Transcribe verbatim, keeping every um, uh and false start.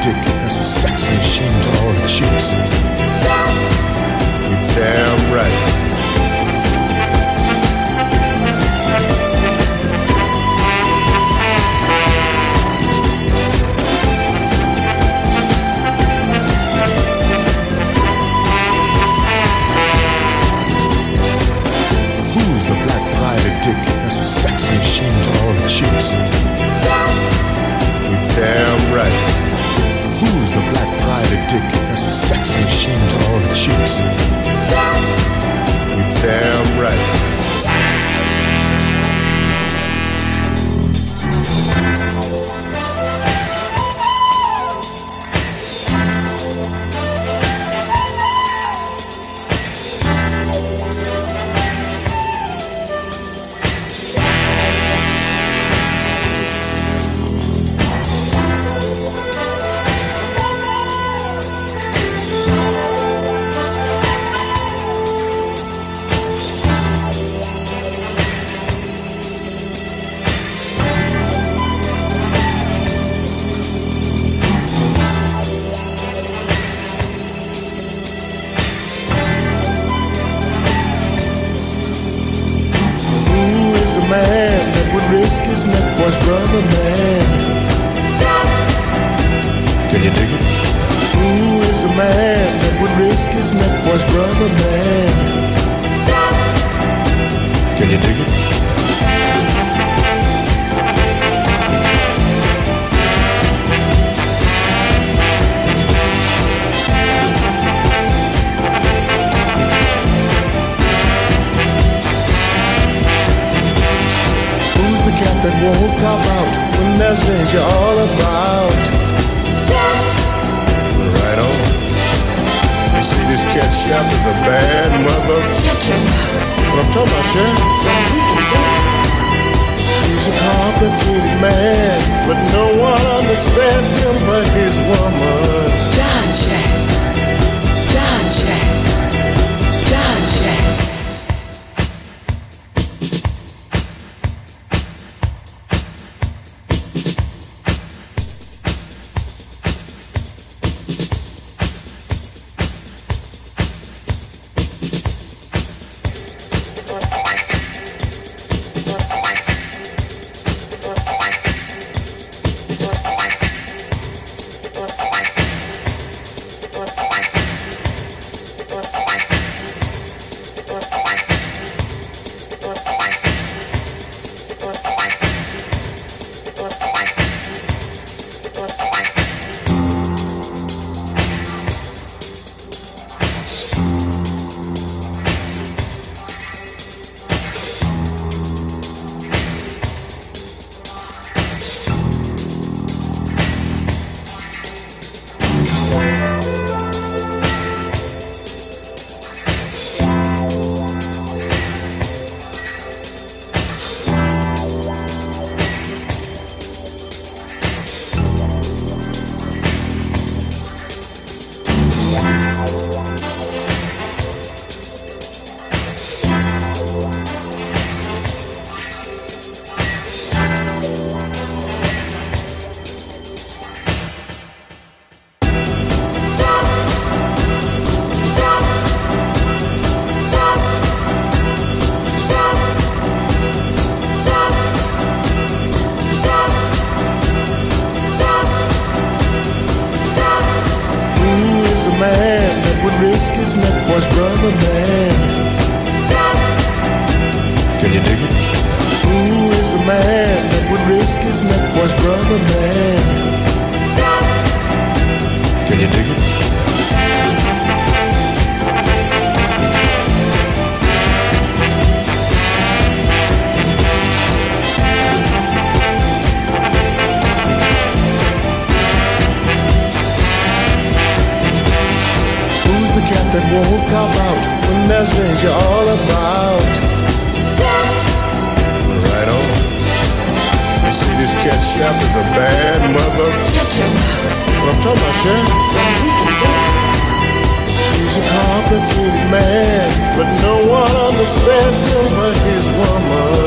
dick that's a sex machine to all the chicks. You're damn right. Who's the black private dick that's a sex machine to all the chicks? You're damn right. Who's the black private dick that's a sex machine to all the chicks? You're damn right. Man that would risk his neck for his brother, man. Can you dig it? Who is the man that would risk his neck for his brother, man? Can you dig it? That won't pop out when there's danger all about. Right on. You see, this cat chef is a bad mother. Shut your mouth. What I'm talking about, Sharon? He's a complicated man, but no one understands him but his woman. John Shack. John Shack. John Shack. Man that would risk his neck for his brother, man. Can you dig it? Who is the man that would risk his neck for his brother, man? Can you dig it? That won't pop out when there's danger all about. Right on. You see, this cat chef is a bad mother. Shut your mouth. What I'm talking about, Sharon? He's a complicated man, but no one understands him but his woman.